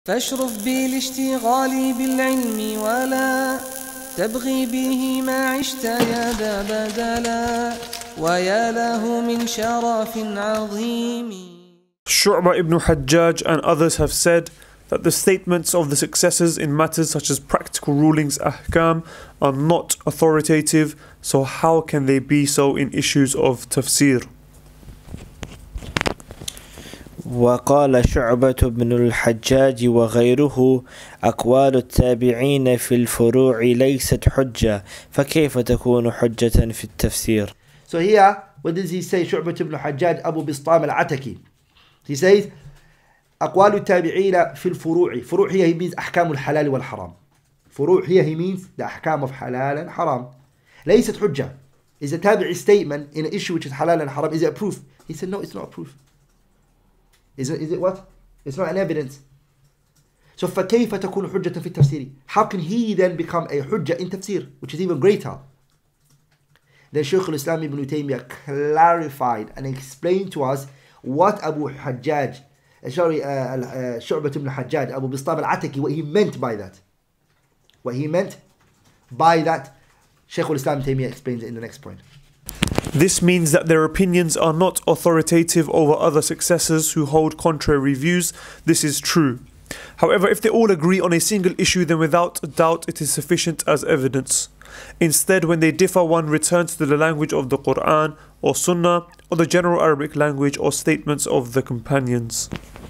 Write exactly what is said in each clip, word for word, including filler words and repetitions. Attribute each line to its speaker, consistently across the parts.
Speaker 1: فاشرف بالاشتغال بالعلم ولا تبغي به ما عشت يا ذا بدلا ويا له من شرف عظيم.
Speaker 2: Shu'bah ibn Hajjaj and others have said that the statements of the successors in matters such as practical rulings, ahkam, are not authoritative, so how can they be so in issues of tafsir?
Speaker 3: وقال شعبة بن الحجاج وغيره أقوال التابعين في الفروع ليست حجة فكيف تكون حجة في التفسير.
Speaker 4: So here, what does he say? شعبة بن الحجاج أبو بسطام العتكي. He says أقوال التابعين في الفروع. فروع here he means أحكام الحلال والحرام. فروع here he means the أحكام of halal and haram. ليست حجة. Is a tabi'i statement in an issue which is halal and haram. Is it a proof? He said no, it's not a proof. Is it, is it what? It's not an evidence. So فكيف تكون حجة في التفسير? How can he then become a حجة in tafsir, which is even greater? Then Shaykh al-Islam ibn Taymiyyah clarified and explained to us what Abu Hajjaj, uh, sorry, uh, uh, Shu'bah ibn Hajjaj, Abu Bistam al-Ataki, what he meant by that. What he meant by that, Shaykh al-Islam Taymiyyah explains it in the next point.
Speaker 2: This means that their opinions are not authoritative over other successors who hold contrary views. This is true. However, if they all agree on a single issue, then without doubt it is sufficient as evidence. Instead, when they differ, one returns to the language of the Quran or Sunnah or the general Arabic language or statements of the companions.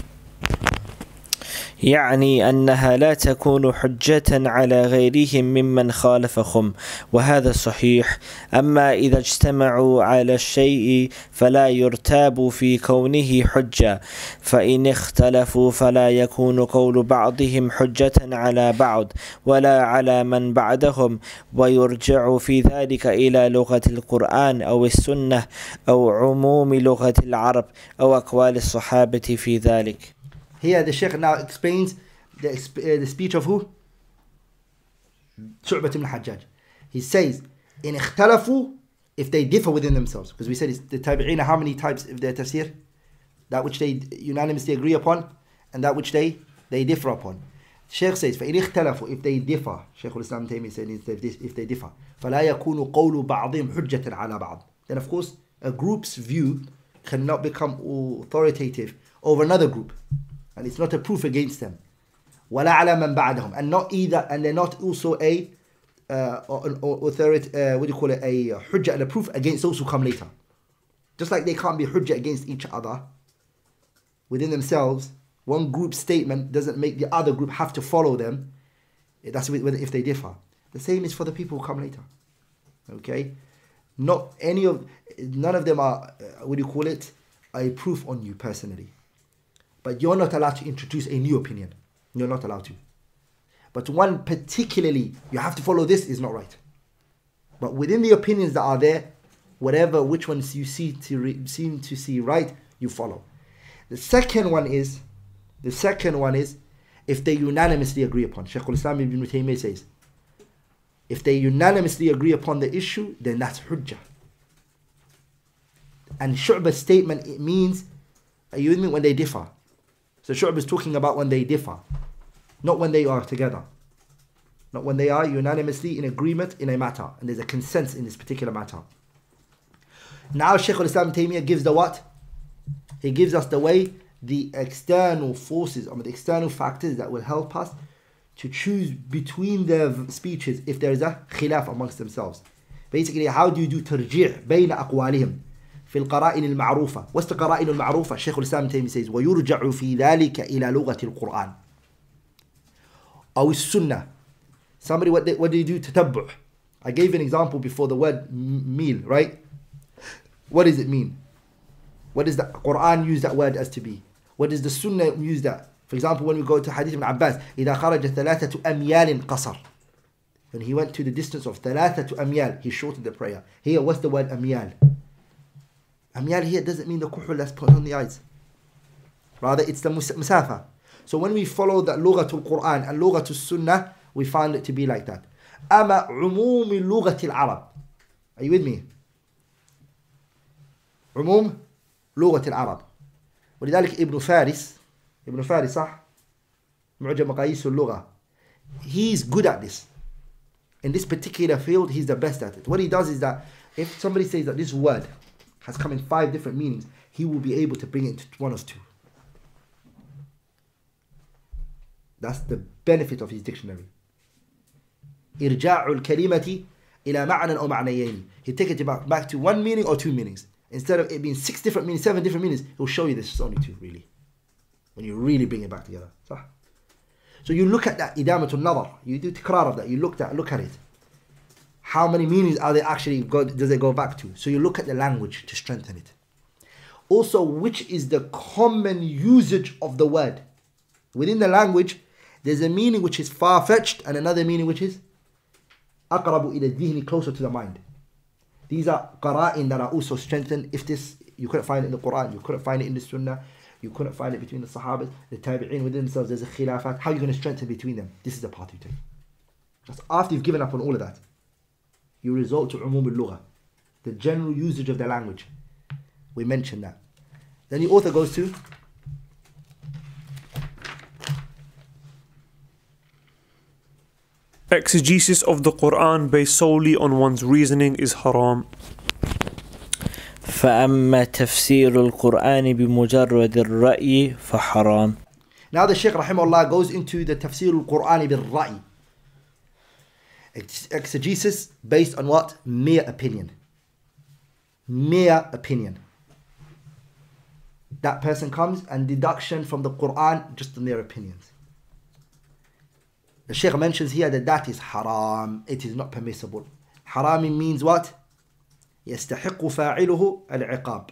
Speaker 3: يعني أنها لا تكون حجة على غيرهم ممن خالفهم وهذا صحيح. أما إذا اجتمعوا على الشيء فلا يرتاب في كونه حجة فإن اختلفوا فلا يكون قول بعضهم حجة على بعض ولا على من بعدهم ويرجع في ذلك إلى لغة القرآن أو السنة أو عموم لغة العرب أو أقوال الصحابة في ذلك.
Speaker 4: Here the Shaykh now explains the, uh, the speech of who? Shu'bah ibn Hajjaj. He says, in ikhtalafu, if they differ within themselves. Because we said it's the tabi'een, how many types of their tafsir? That which they unanimously agree upon, and that which they, they differ upon. Shaykh says, فَإِنِ اخْتَلَفُوا, if they differ, Shaykh al-Islam Taymiyyah said, if they differ, فَلَا يَكُونُ قَوْلُ بَعْضِهِمْ حُجَّةً عَلَى بَعْضٍ. Then of course, a group's view cannot become authoritative over another group. And it's not a proof against them. وَلَا عَلَى مَنْ بَعْدَهُم. And not either, and they're not also a uh, an authority, uh, what do you call it, a hujjah and a proof against those who come later. Just like they can't be hujjah against each other within themselves, one group's statement doesn't make the other group have to follow them. That's if they differ. The same is for the people who come later. Okay? Not any of, none of them are, uh, what do you call it, a proof on you personally. But you're not allowed to introduce a new opinion. You're not allowed to. But one particularly, you have to follow this, is not right. But within the opinions that are there, whatever, which ones you see to re, seem to see right, you follow. The second one is, the second one is, if they unanimously agree upon. Shaykh al-Islam ibn Taymiyyah says, if they unanimously agree upon the issue, then that's hujjah. And Shu'bah's statement, it means, are you with me, when they differ. So Shu'bah is talking about when they differ, not when they are together. Not when they are unanimously in agreement in a matter, and there's a consensus in this particular matter. Now Shaykh al-Islam Taymiyyah gives the what? He gives us the way, the external forces, or the external factors that will help us to choose between their speeches if there is a khilaf amongst themselves. Basically, how do you do tarjih بين أقوالهم في القرائن المعروفة. What's the قرائن المعروفة? Shaykh al-Islam Taymiyyah says ويرجع في ذلك إلى لغة القرآن أو السنة. Somebody, what, they, what do you do? تتبع. I gave an example before, the word meal, right? What does it mean? What does the Quran use that word as to be? What does the Sunnah use that? For example, when we go to Hadith ibn Abbas, إذا خرج ثلاثة أميال قصر. When he went to the distance of ثلاثة أميال, he shortened the prayer. Here, what's the word أميال? Amyal here doesn't mean the kuhul that's put on the eyes. Rather, it's the musafa. So when we follow the lughatul Quran and lughatul Sunnah, we find it to be like that. Ama umumi lughatil Arab. Are you with me? Umum lughatil Arab. ولذلك ابن فارس ابن فارس صح معجم مقاييس اللغة. He's good at this. In this particular field, he's the best at it. What he does is that if somebody says that this word has come in five different meanings, he will be able to bring it to one of two. That's the benefit of his dictionary. إرجاع الكلمة إلى معنى أو معنيين. He'll take it back, back to one meaning or two meanings. Instead of it being six different meanings, seven different meanings, he'll show you this is only two, really. When you really bring it back together. صح? So you look at that إدامة النظر. You do تكرار of that. You look at look at it. How many meanings are they actually go, does it go back to? So you look at the language to strengthen it. Also, which is the common usage of the word? Within the language, there's a meaning which is far-fetched and another meaning which is أقرب إلى الذهن, closer to the mind. These are qara'in that are also strengthened. If this, you couldn't find it in the Quran, you couldn't find it in the Sunnah, you couldn't find it between the Sahabas, the Tabi'een within themselves, there's a khilafat. How are you going to strengthen between them? This is the path you take. Just after you've given up on all of that, you resort to umum al-lugha, the general usage of the language. We mentioned that. Then the author goes to
Speaker 2: exegesis of the Quran based solely on one's reasoning is haram.
Speaker 3: فأما تفسير القرآن بمجرد الرأي فحرام.
Speaker 4: Now the Shaykh rahimahullah goes into the tafsir al-Qur'an bil-ra'i. Exegesis based on what? Mere opinion. Mere opinion. That person comes and deduction from the Quran just on their opinions. The Shaykh mentions here that that is haram. It is not permissible. Haram means what? يستحق فاعله العقاب.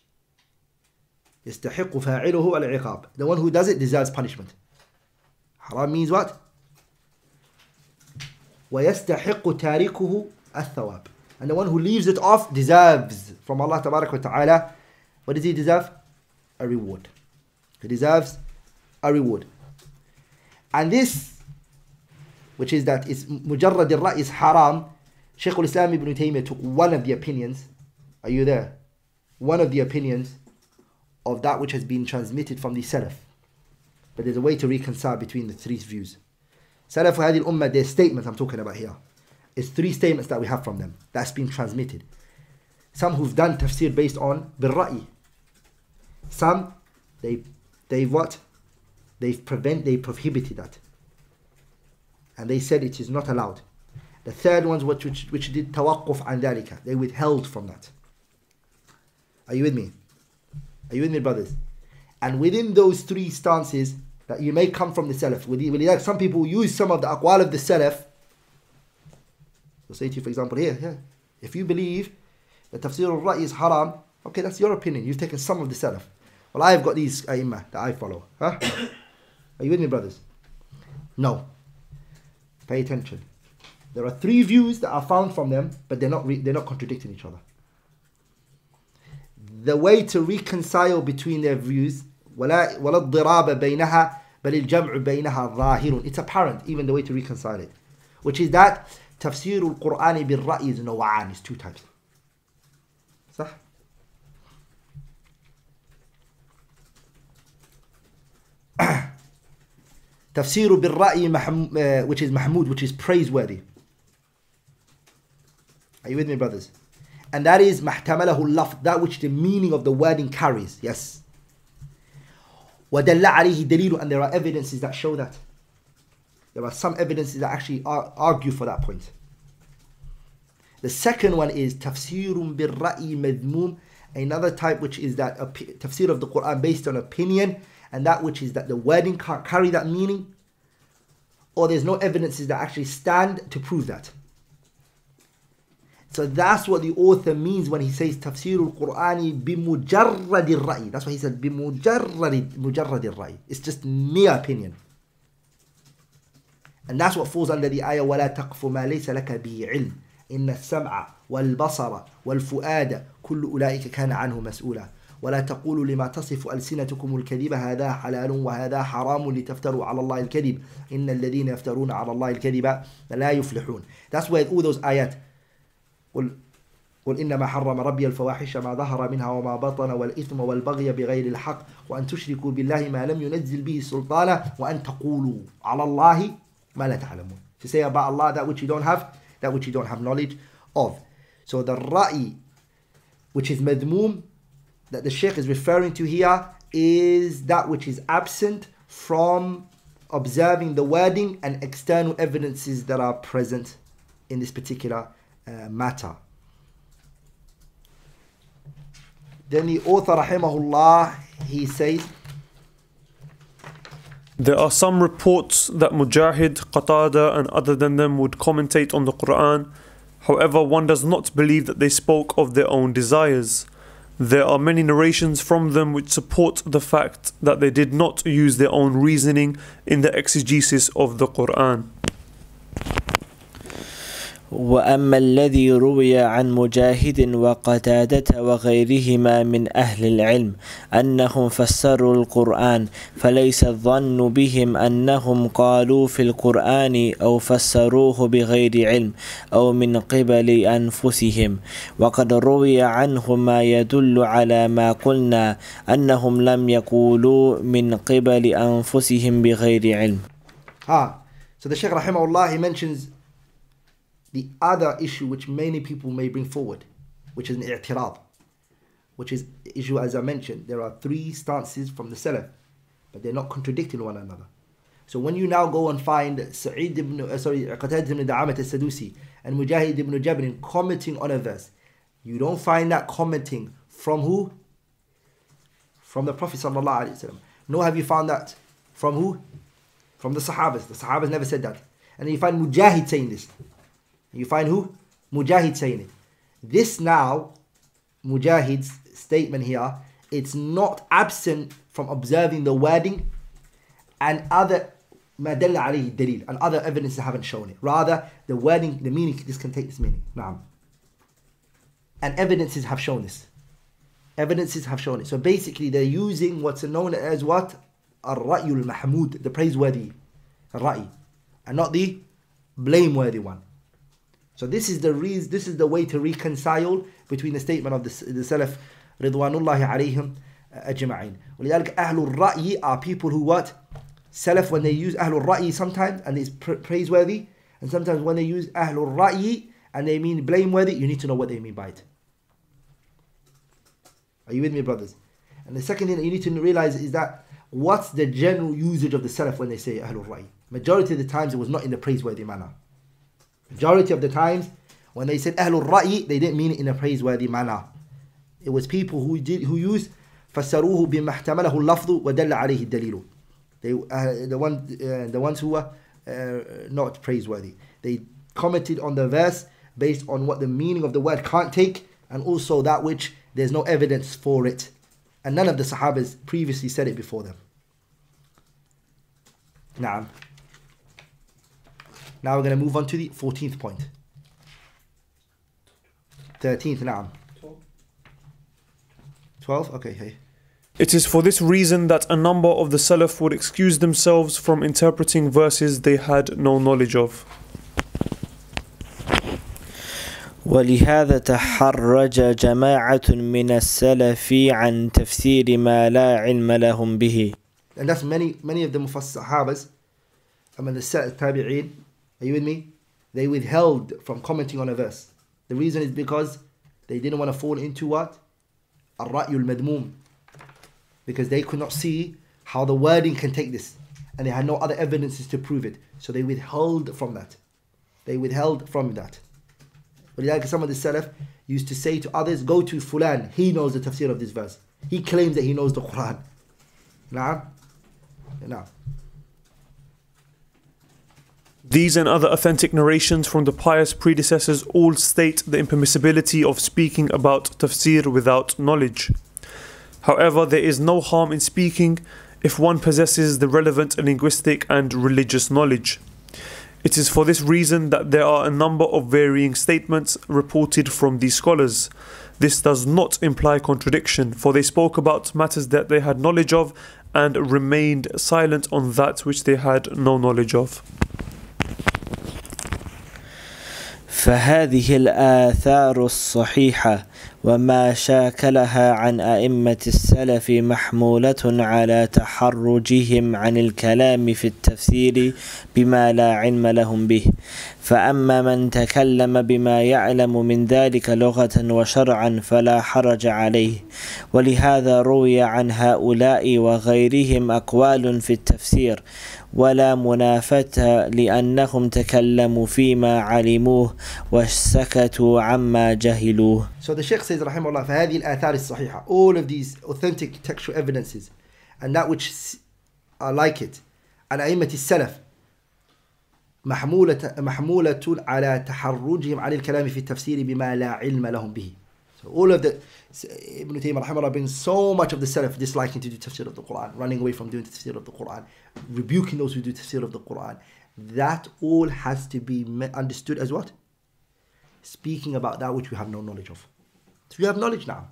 Speaker 4: يستحق فاعله العقاب. The one who does it deserves punishment. Haram means what? ويستحق تاركه الثواب. And the one who leaves it off deserves from Allah تبارك وتعالى. What does he deserve? A reward. He deserves a reward. And this, which is that it's mujarrad al-ra' is haram. Shaykh al-Islam ibn Taymiyyah took one of the opinions. Are you there? One of the opinions of that which has been transmitted from the Salaf. But there's a way to reconcile between the three views. Salaf hadhihi al-ummah, their statements I'm talking about here. It's three statements that we have from them. That's been transmitted. Some who've done tafsir based on bil-ra'i. Some, they, they've what? They've prevent, they prohibited that. And they said it is not allowed. The third ones which, which, which did tawaqquf an dhalika. They withheld from that. Are you with me? Are you with me, brothers? And within those three stances that you may come from the Salaf, with some people use some of the aqwal of the Salaf. They'll say to you, for example, here, here, if you believe that tafsir al-ra'i is haram, okay, that's your opinion. You've taken some of the Salaf. Well, I've got these a'immah that I follow. Huh? Are you with me, brothers? No. Pay attention. There are three views that are found from them, but they're not re- they're not contradicting each other. The way to reconcile between their views, ولا ولا الضراب بينها بل الجمع بينها ظاهر. It's apparent, even the way to reconcile it, which is that تفسير القرآن بالرأي is نوعان, is two types. صح? تفسير بالرأي محم, uh, which is mahmud, which is praiseworthy. Are you with me, brothers? And that is محتمله اللفظ, that which the meaning of the wording carries. Yes. ودل عليه دليل, and there are evidences that show that. There are some evidences that actually ar- argue for that point. The second one is تفسير بالرأي مذموم, another type which is that a p- tafsir of the Quran based on opinion, and that which is that the wording can't carry that meaning, or there's no evidences that actually stand to prove that. So that's what the author means when he says تفسير القرآن بمجرد الرأي. That's why he said بمجرد مجرد الرأي. It's just mere opinion. And that's what falls under the ayah ولا تقف ما ليس لك به علم إن السمع والبصر والفؤاد كل أولئك كان عنه مسؤولا ولا تقولوا لما تصف ألسنتكم الكذب هذا حلال وهذا حرام لتفتروا على الله الكذب إن الذين يفترون على الله الكذب لا يفلحون. That's where all those ayat. قل قل إنما حرم ربي الفواحش ما ظهر منها وما بطن والإثم والبغي بغير الحق وأن تشركوا بالله ما لم ينزل به سلطانا وأن تقولوا على الله ما لا تعلمون. To say about Allah that which you don't have, that which you don't have knowledge of. So the ra'i, which is madmoom, that the Shaykh is referring to here, is that which is absent from observing the wording and external evidences that are present in this particular uh, matter. Then the author, rahimahullah, he says,
Speaker 2: there are some reports that Mujahid, Qatada and other than them would commentate on the Quran. However, one does not believe that they spoke of their own desires. There are many narrations from them which support the fact that they did not use their own reasoning in the exegesis of the Quran.
Speaker 3: وأما الذي روي عن مجاهد وقتادة وغيرهما من أهل العلم أنهم فسروا القرآن فليس الظن بهم أنهم قالوا في القرآن أو فسروه بغير علم أو من قبل أنفسهم وقد روي عنهم ما يدل على ما قلنا أنهم لم يقولوا من قبل أنفسهم بغير علم.
Speaker 4: Ah, so the Shaykh rahimahullah, he mentions the other issue which many people may bring forward, which is an i'tirad, which is the issue, as I mentioned, there are three stances from the Salaf, but they're not contradicting one another. So when you now go and find Sa'id ibn, uh, sorry, Qatadah ibn Da'amat al-Sadusi and Mujahid ibn Jabr commenting on a verse, you don't find that commenting from who? From the Prophet sallallahu alaihi wasallam. Nor have you found that from who? From the Sahabas. The Sahabas never said that. And then you find Mujahid saying this. You find who? Mujahid saying it. This now, Mujahid's statement here, it's not absent from observing the wording and other ما دل عليه الدليل and other evidences haven't shown it. Rather, the wording, the meaning, this can take this meaning. Naam. And evidences have shown this. Evidences have shown it. So basically, they're using what's known as what? Ar-Ra'yul Mahmud, the praiseworthy Ra'i, and not the blameworthy one. So this is the reason, this is the way to reconcile between the statement of the, the Salaf Ridwanullahi alayhim ajma'in. ولذلك أهل الرأي are people who what? Salaf, when they use أهل الرأي sometimes and it's pra- praiseworthy, and sometimes when they use أهل الرأي and they mean blameworthy, you need to know what they mean by it. Are you with me, brothers? And the second thing that you need to realize is that what's the general usage of the Salaf when they say أهل الرأي? Majority of the times it was not in the praiseworthy manner. Majority of the times, when they said Ahlul Ra'i, they didn't mean it in a praiseworthy manner. It was people who did who used فَسَّرُوهُ بِمَا احْتَمَلَهُ اللَّفْظُ وَدَلَّ عَلَيْهِ الدَّلِيلُ. They, uh, the, one, uh, the ones who were uh, not praiseworthy. They commented on the verse based on what the meaning of the word can't take, and also that which there's no evidence for it. And none of the Sahabas previously said it before them. Naam. Now we're going to move on to the fourteenth point. thirteenth, na'am. twelve? Okay, hey.
Speaker 2: It is for this reason that a number of the Salaf would excuse themselves from interpreting verses they had no knowledge of.
Speaker 3: ولهذا تحرج جماعة من السلف عن تفسير ما لا علم لهم به.
Speaker 4: And that's many, many of the Mufassir Sahabas, I mean the Tabi'een, are you with me? They withheld from commenting on a verse. The reason is because they didn't want to fall into what? Ar-Ra'yul Madmoom. Because they could not see how the wording can take this. And they had no other evidences to prove it. So they withheld from that. They withheld from that. But like some of the Salaf used to say to others, go to Fulan, he knows the tafsir of this verse. He claims that he knows the Quran. Na'am? Na'am.
Speaker 2: These and other authentic narrations from the pious predecessors all state the impermissibility of speaking about tafsir without knowledge. However, there is no harm in speaking if one possesses the relevant linguistic and religious knowledge. It is for this reason that there are a number of varying statements reported from these scholars. This does not imply contradiction, for they spoke about matters that they had knowledge of and remained silent on that which they had no knowledge of.
Speaker 3: فهذه الآثار الصحيحة وما شاكلها عن أئمة السلف محمولة على تحرجهم عن الكلام في التفسير بما لا علم لهم به. فأما من تكلم بما يعلم من ذلك لغة وشرعا فلا حرج عليه. ولهذا روي عن هؤلاء وغيرهم أقوال في التفسير ولا منافاة لأنهم تكلموا فيما علموه وسكتوا عما جهلوه.
Speaker 4: So the Shaykh says رحمه الله فهذه الآثار الصحيحة, all of these authentic textual evidences and that which are like it عن أئمة السلف محمولة محمولة على تحرجهم عن الكلام في التفسير بما لا علم لهم به. So all of the Ibn Taymiyyah rahimahullah brings so much of the Salaf disliking to do tafsir of the Quran, running away from doing tafsir of the Quran, rebuking those who do tafsir of the Quran. That all has to be understood as what? Speaking about that which we have no knowledge of. So we have knowledge now.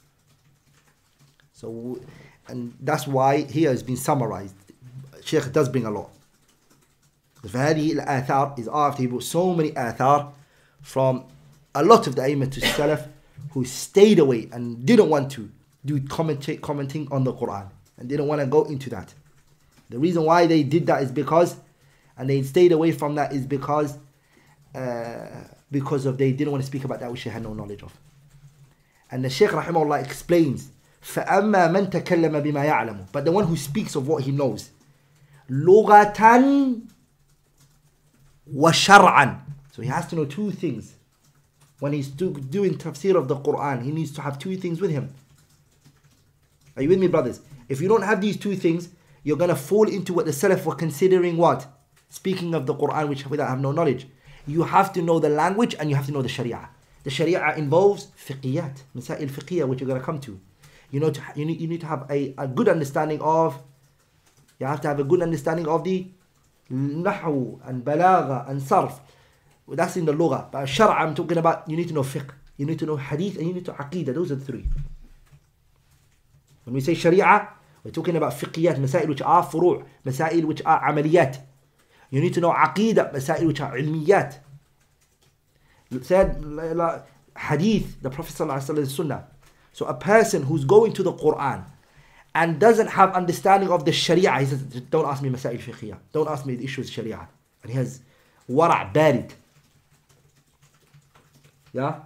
Speaker 4: So, and that's why here has been summarized. Shaykh does bring a lot. The فهذه الآثار is after he brought so many آثار from a lot of the Aimah to Salaf who stayed away and didn't want to do commentate, commenting on the Quran and didn't want to go into that. The reason why they did that is because, and they stayed away from that is because, uh, because of they didn't want to speak about that which they had no knowledge of. And the Shaykh rahimahullah explains, فَأَمَّا مَنْ تَكَلَّمَ بِمَا يَعْلَمُ, but the one who speaks of what he knows, لُغَةً وَشَرْعًا. So he has to know two things. When he's do, doing tafsir of the Quran, he needs to have two things with him. Are you with me, brothers? If you don't have these two things, you're going to fall into what the Salaf were considering what? Speaking of the Quran, which without have no knowledge. You have to know the language and you have to know the Sharia. The Sharia involves fiqhiyat, masail fiqhiyah, which you're going to come to. You know, to, you need, you need to have a, a good understanding of, you have to have a good understanding of the nahu and balagha and sarf. That's in the lugha. But shara, I'm talking about, you need to know fiqh, you need to know hadith, and you need to aqidah. Those are the three. When we say sharia, we're talking about fiqhiyat, masail which are furu', masail which are amaliyat. You need to know aqidah, masail which are ilmiyat. Said hadith, the Prophet sallallahu alaihi wasallam sunnah. So a person who's going to the Quran and doesn't have understanding of the sharia, he says, don't ask me masail fiqhiyah, don't ask me the issues of sharia. And he has wara' barid. Yeah,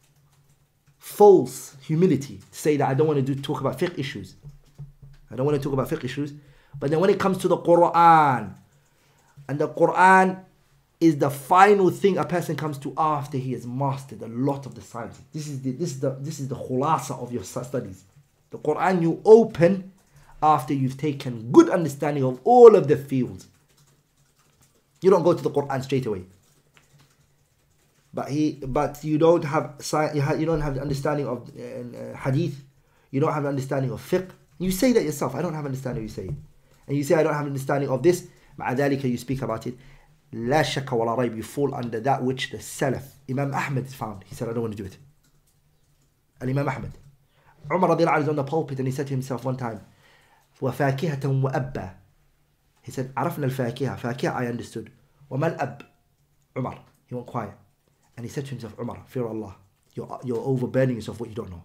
Speaker 4: false humility to say that I don't want to do talk about fiqh issues. I don't want to talk about fiqh issues. But then when it comes to the Quran, and the Quran is the final thing a person comes to after he has mastered a lot of the sciences. This is the this is the this is the khulasa of your studies. The Quran you open after you've taken good understanding of all of the fields. You don't go to the Quran straight away. But he, but you don't have you don't have the understanding of uh, hadith. You don't have the understanding of fiqh. You say that yourself. I don't have understanding. You say, and you say I don't have understanding of this. مع ذلك you speak about it. لا شك ولا ريب. You fall under that which the Salaf Imam Ahmed found. He said I don't want to do it. And Imam Ahmed, Umar radiallahu anhu is on the pulpit and he said to himself one time, وفاكهة وأبا. He said عرفنا الفاكهة. فاكهة I understood. وما الأب. Umar. He went quiet. And he said to himself, Umar, fear Allah. You're, you're overburdening yourself what you don't know.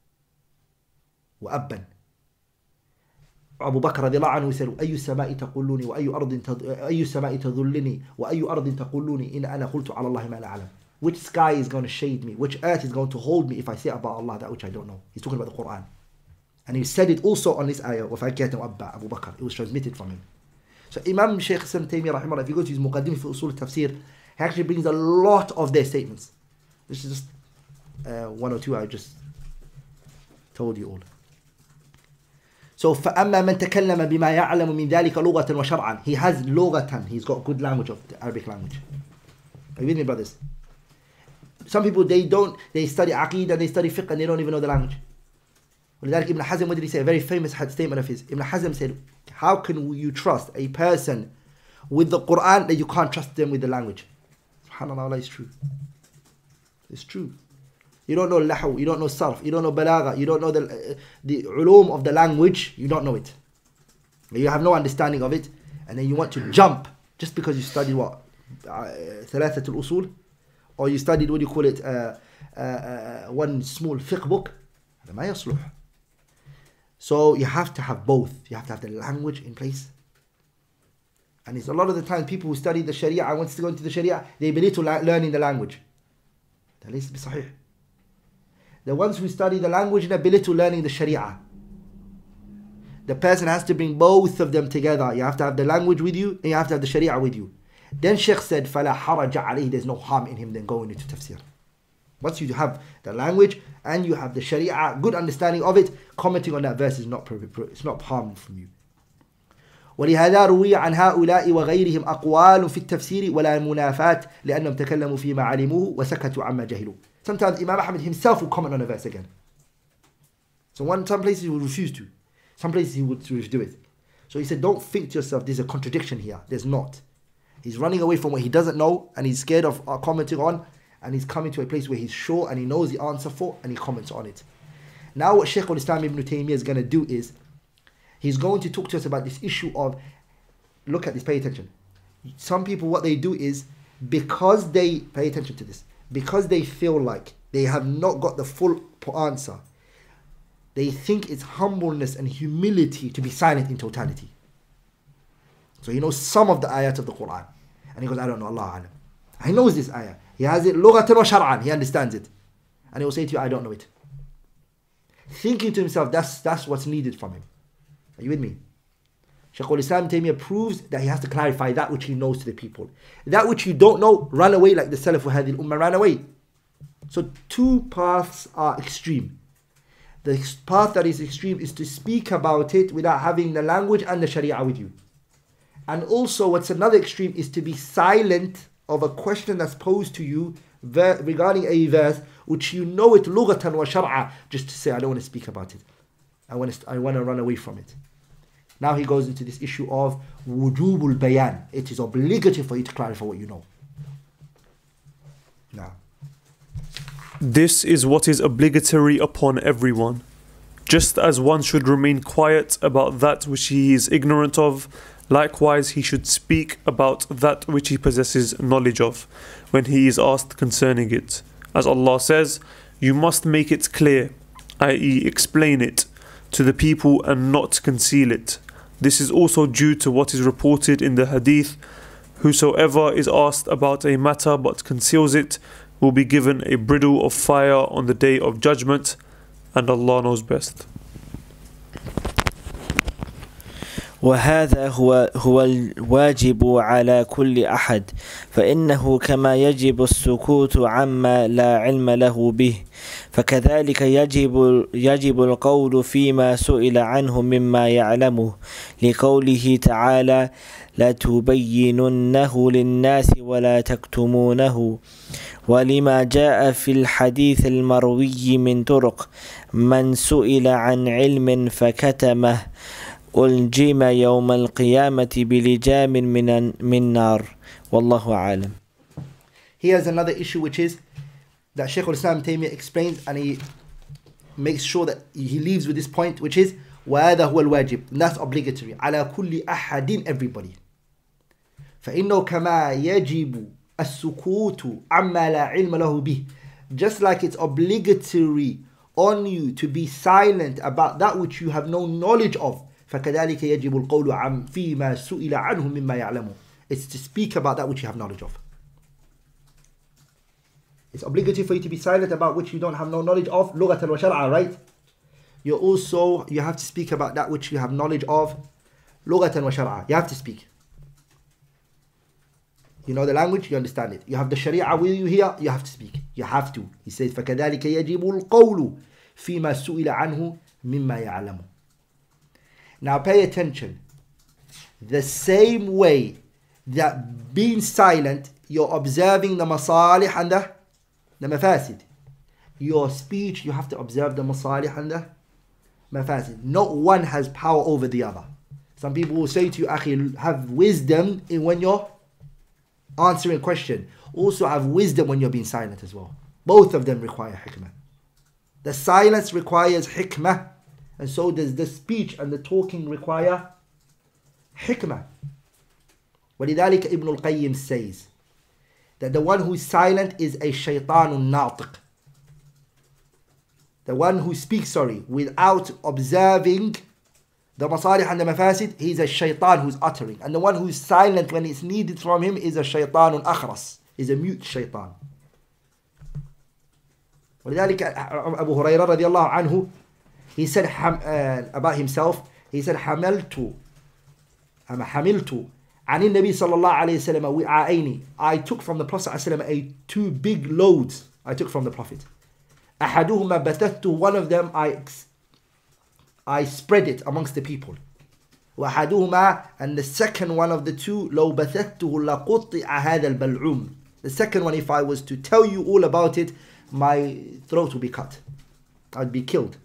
Speaker 4: وأبا. Abu Bakr radiallahu anhu said, أي السماء تقولوني وأي أرض أي السماء تذلني وأي أرض تقولوني إن أنا قلت على الله ما لا أعلم. Which sky is going to shade me? Which earth is going to hold me if I say about Allah that which I don't know? He's talking about the Quran. And he said it also on this ayah, وَفَاكِهَةً وَأَبَّا, Abu Bakr. It was transmitted from him. So Imam Shaykh Ibn Taymiyyah rahimahullah, if you go to his Muqaddim fi Usul al-Tafsir, he actually brings a lot of their statements. This is just uh, one or two I just told you all. So فَأَمَّا مَنْ تَكَلَّمَ بِمَا يَعْلَمُ مِنْ ذَلِكَ لُغَةً وَشَرْعًا. He has لغة. He's got good language of the Arabic language. Are you with me, brothers? Some people, they don't, they study Aqeedah, they study fiqh, and they don't even know the language. ولذلك Ibn Hazm, what did he say? A very famous statement of his. Ibn Hazm said, how can you trust a person with the Quran that you can't trust them with the language? SubhanAllah, it's true. It's true. You don't know lahu, you don't know sarf, you don't know balagha, you don't know the, uh, the ulum of the language, you don't know it. You have no understanding of it, and then you want to jump just because you studied what? Thalathat al-usul, or you studied, what do you call it, uh, uh, uh, one small fiqh book, هذا ما يصلح. So you have to have both. You have to have the language in place. And it's a lot of the time people who study the Sharia and wants to go into the Sharia, they belittle learning the language. That is sahih. The ones who study the language, they belittle learning the Sharia. The person has to bring both of them together. You have to have the language with you and you have to have the Sharia with you. Then Shaykh said, فَلَا حَرَجَ عَلَيْهِ, there's no harm in him then going into tafsir. Once you have the language and you have the Sharia, good understanding of it, commenting on that verse is not, it's not harmful from you. ولهذا روي عن هؤلاء وغيرهم أقوال في التفسير ولا منافات لأنهم تكلموا فيما علموه وسكتوا عما جهلوا. Sometimes Imam Ahmad himself will comment on a verse again. So one, some places he will refuse to. Some places he would do it. So he said, don't think to yourself, there's a contradiction here. There's not. He's running away from what he doesn't know and he's scared of uh, commenting on, and he's coming to a place where he's sure and he knows the answer for and he comments on it. Now what Shaykh al-Islam ibn Taymiyyah is going to do is, he's going to talk to us about this issue of, look at this, pay attention. Some people, what they do is, because they, pay attention to this, because they feel like they have not got the full answer, they think it's humbleness and humility to be silent in totality. So he knows some of the ayat of the Quran. And he goes, I don't know, Allah alam. He knows this ayah. He has it lughatan wa shar'an. He understands it. And he will say to you, I don't know it. Thinking to himself, that's, that's what's needed from him. Are you with me? Shaykh al-Islam Taymiyyah proves that he has to clarify that which he knows to the people. That which you don't know, run away like the Salaf wa Hadith Ummah ran away. So two paths are extreme. The path that is extreme is to speak about it without having the language and the Sharia with you. And also what's another extreme is to be silent of a question that's posed to you regarding a verse which you know it lughatan wa shar'a, just to say, I don't want to speak about it. I want to, I want to run away from it. Now he goes into this issue of wujubul bayan. It is obligatory for you to clarify what you know. Now,
Speaker 2: this is what is obligatory upon everyone. Just as one should remain quiet about that which he is ignorant of, likewise he should speak about that which he possesses knowledge of when he is asked concerning it. As Allah says, you must make it clear, that is explain it to the people and not conceal it. This is also due to what is reported in the hadith, whosoever is asked about a matter but conceals it will be given a bridle of fire on the day of judgment, and Allah knows best.
Speaker 3: وهذا هو هو الواجب على كل أحد فإنه كما يجب السكوت عما لا علم له به فكذلك يجب يجب القول فيما سئل عنه مما يعلمه لقوله تعالى لتبيننه للناس ولا تكتمونه ولما جاء في الحديث المروي من طرق من سئل عن علم فكتمه ألجم يوم القيامة بلجام من من نار والله أعلم.
Speaker 4: Here's another issue, which is that Shaykh al-Islam Taymiyyah explains, and he makes sure that he leaves with this point, which is وَهَذَا هُوَ الْوَاجِبُ, and that's obligatory على كل أحد, everybody. فإنه كما يجب السكوت عما لا علم له به, just like it's obligatory on you to be silent about that which you have no knowledge of. فكذلك يجب القول عن فيما سئل عنه مما يعلمه. It's to speak about that which you have knowledge of. It's obligatory for you to be silent about which you don't have no knowledge of, lughatan wa shar'a, right? You also, you have to speak about that which you have knowledge of, lughatan wa shar'a. You have to speak. You know the language, you understand it. You have the Sharia with you here, you have to speak. You have to. He says, فكذلك يجب القول فيما سئل عنه مما يعلمه. Now pay attention. The same way that being silent, you're observing the masalih and the, the mafasid. Your speech, you have to observe the masalih and the mafasid. Not one has power over the other. Some people will say to you, Akhi, have wisdom in when you're answering a question. Also have wisdom when you're being silent as well. Both of them require hikmah. The silence requires hikmah, and so does the speech and the talking require hikmah. ولذلك Ibn al-Qayyim says, that the one who is silent is a shaytanun natiq. The one who speaks, sorry, without observing the masalih and the mafasid, he's a shaitan who's uttering. And the one who's silent when it's needed from him is a shaitanun akhras, is a mute shaitan. ولذلك Abu Hurairah radiallahu anhu, he said uh, about himself, he said حملت أما حملت عن النبي صلى الله عليه وسلم وعاءين. I took from the Prophet صلى الله عليه وسلم a two big loads. I took from the Prophet. أحدهما بثثت, one of them I I spread it amongst the people. وأحدهما, and the second one of the two, لو بثثته لقطع هذا البلعوم. The second one, if I was to tell you all about it, my throat would be cut. I'd be killed.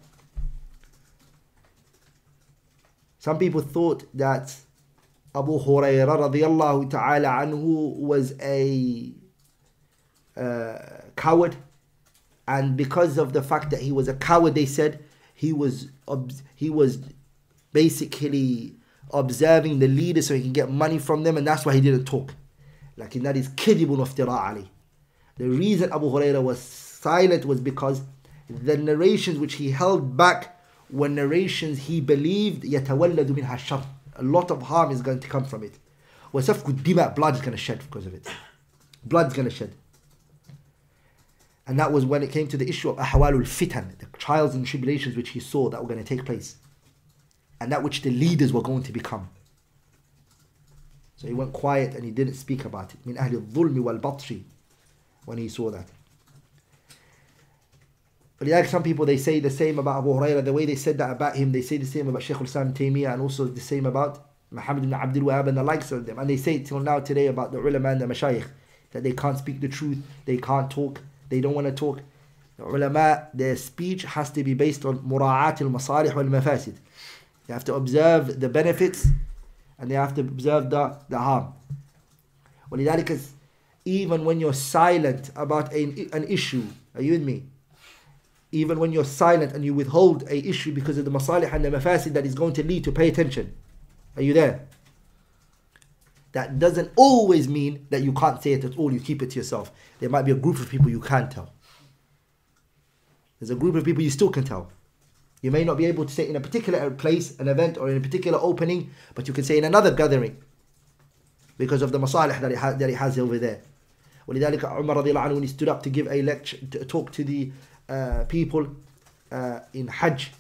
Speaker 4: Some people thought that Abu Hurairah radiallahu ta'ala anhu was a uh, coward, and because of the fact that he was a coward, they said he was he was basically observing the leaders so he can get money from them, and that's why he didn't talk. Like, that is kidibun iftira ali. The reason Abu Hurairah was silent was because the narrations which he held back were narrations he believed يتولد منها الشر. A lot of harm is going to come from it. وسفك الدماء, blood is going to shed because of it. Blood is going to shed. And that was when it came to the issue of ahwalul fitan, the trials and tribulations which he saw that were going to take place, and that which the leaders were going to become. So he went quiet and he didn't speak about it. Min ahli al-dhulmi wal-batshi, when he saw that. But like some people, they say the same about Abu Hurairah. The way they said that about him, they say the same about Shaykh al-Islam Taymiyyah, and also the same about Muhammad ibn Abdul Wahhab and the likes of them. And they say it till now today about the ulama and the mashayikh, that they can't speak the truth, they can't talk, they don't want to talk. The ulama, their speech has to be based on mura'at al-masalih wal-mafasid. They have to observe the benefits and they have to observe the, the harm. وَلِذَلِكَ, even when you're silent about a, an issue, are you with me? Even when you're silent and you withhold a issue because of the masalih and the mafasid that is going to lead to, pay attention. Are you there? That doesn't always mean that you can't say it at all, you keep it to yourself. There might be a group of people you can't tell. There's a group of people you still can tell. You may not be able to say in a particular place, an event, or in a particular opening, but you can say in another gathering because of the masalih that it has, that it has over there. وَلِذَلِكَ Umar radiallahu anhu, when he stood up to give a lecture, to talk to the uh, people uh, in Hajj,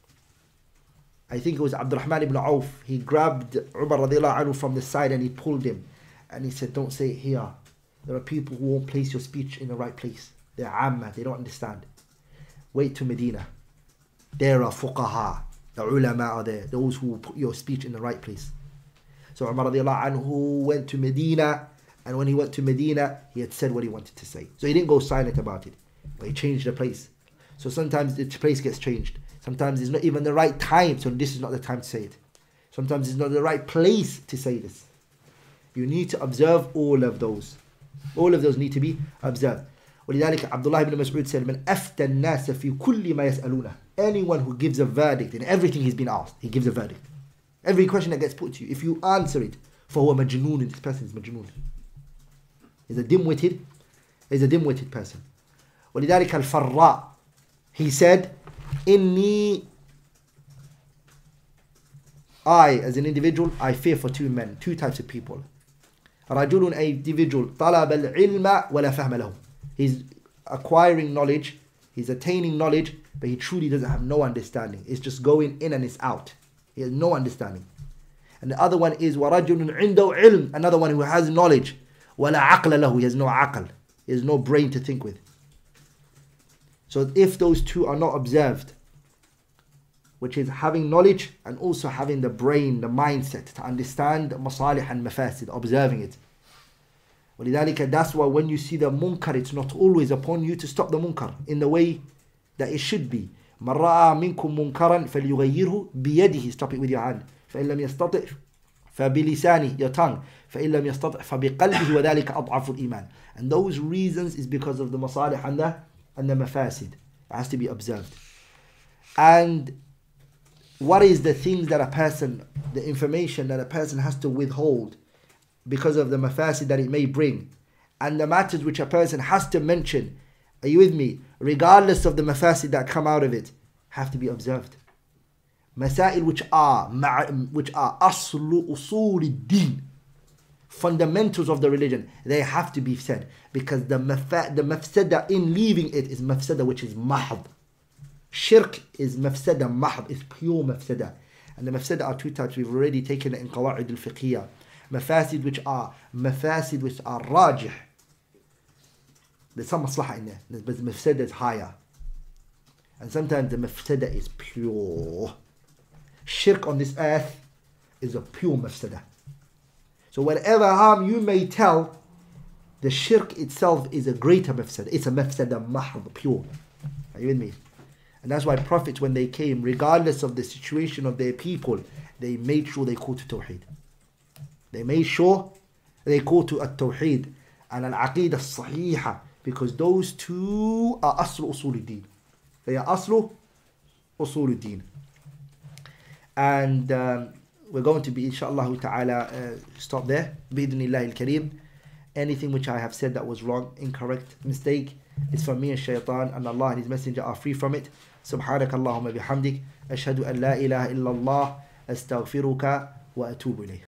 Speaker 4: I think it was Abdurrahman ibn Auf, he grabbed Umar radiallahu anhu from the side and he pulled him. And he said, don't say it here. There are people who won't place your speech in the right place. They're amma, they don't understand. Wait to Medina. There are fuqaha, the ulama are there, those who put your speech in the right place. So Umar radiallahu anhu went to Medina, and when he went to Medina, he had said what he wanted to say. So he didn't go silent about it, but he changed the place. So sometimes the place gets changed. Sometimes it's not even the right time, so this is not the time to say it. Sometimes it's not the right place to say this. You need to observe all of those. All of those need to be observed. ولذلك Abdullah ibn Mas'ud said, من أفتى الناس في كل ما يسألونه. Anyone who gives a verdict in everything he's been asked, he gives a verdict. Every question that gets put to you, if you answer it, فهو مجنون, this person is مجنون. He's a dim-witted, he's a dim-witted person. ولذلك الفراء, he said, إني, I as an individual, I fear for two men, two types of people. رجل, a individual, طلب العلم ولا فهم له. He's acquiring knowledge, he's attaining knowledge, but he truly doesn't have no understanding. It's just going in and it's out. He has no understanding. And the other one is وَرَجُلٌ عِنْدَهُ عِلْمٌ, another one who has knowledge. وَلَا عَقْلَ لَهُ, he has no aql, he has no brain to think with. So if those two are not observed, which is having knowledge and also having the brain, the mindset to understand masalih and mafasid, observing it. ولذلك, that's why when you see the munkar, it's not always upon you to stop the munkar in the way that it should be. مَنْ رَأَى مِنْكُمْ مُنْكَرًا فَلْيُغَيِّرْهُ بِيَدِهِ, stop it with your hand. فَإِنْ لَمْ يَسْتَطِعْ فَبِلِسَانِهِ, your tongue. فَإِنْ لَمْ يَسْتَطِعْ فَبِقَلْبِهِ وَذَلِكَ أَضْعَفُ الْإِيمَانِ. And those reasons is because of the masalih and the, and the mafasid. It has to be observed. And what is the things that a person, the information that a person has to withhold because of the mafasid that it may bring, and the matters which a person has to mention, are you with me, regardless of the mafasid that come out of it, have to be observed. Masail which are which are aslu usul din, fundamentals of the religion, they have to be said, because the mafa- the mafsada in leaving it is mafsada which is mahd. Shirk is mafsada mahd, is pure mafsada. And the mafsada are two types. We've already taken it in qawa'id al-fiqhiyah. Mafasid which are mafasid which are rajih. There's some maslaha in there, but the mafsada is higher. And sometimes the mafsada is pure. Shirk on this earth is a pure mafsada. So whatever harm you may tell, the shirk itself is a greater mafsada. It's a mafsada mahd, pure. Are you with me? And that's why prophets, when they came, regardless of the situation of their people, they made sure they called to Tawheed. They made sure they called to At-Tawheed and Al-Aqidah Sahiha, because those two are Aslu Usuluddin. They are Aslu Usuluddin. And um, we're going to be, inshallah ta'ala, uh, stop there. Bi-idhnillahi al-kareem. Anything which I have said that was wrong, incorrect, mistake, is from me and shaitan, and Allah and His Messenger are free from it. سبحانك اللهم بحمدك أشهد أن لا إله إلا الله أستغفرك وأتوب إليك.